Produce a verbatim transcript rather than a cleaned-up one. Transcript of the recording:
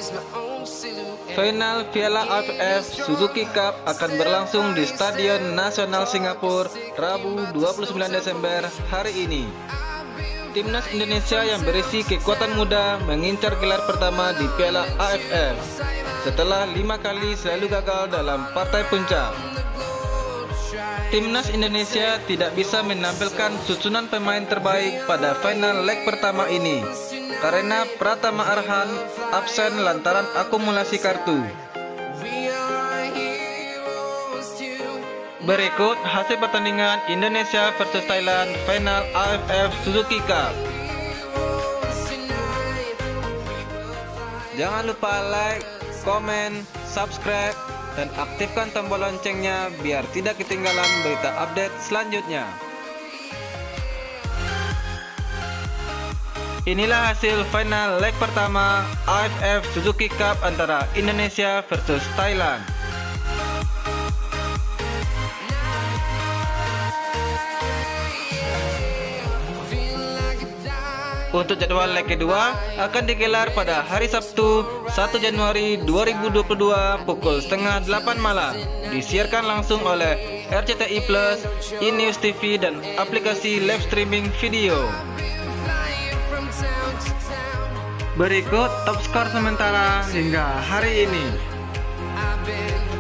Final Piala A F F Suzuki Cup akan berlangsung di Stadion Nasional Singapura Rabu dua puluh sembilan Desember hari ini. Timnas Indonesia yang berisi kekuatan muda mengincar gelar pertama di Piala A F F setelah lima kali selalu gagal dalam partai puncak. Timnas Indonesia tidak bisa menampilkan susunan pemain terbaik pada final leg pertama ini karena Pratama Arhan absen lantaran akumulasi kartu. Berikut hasil pertandingan Indonesia versus Thailand final A F F Suzuki Cup. Jangan lupa like, komen, subscribe, dan aktifkan tombol loncengnya biar tidak ketinggalan berita update selanjutnya. Inilah hasil final leg pertama A F F Suzuki Cup antara Indonesia versus Thailand. Untuk jadwal leg kedua akan digelar pada hari Sabtu satu Januari dua ribu dua puluh dua pukul setengah delapan malam. Disiarkan langsung oleh R C T I Plus, iNews T V, dan aplikasi live streaming video. Berikut top skor sementara hingga hari ini.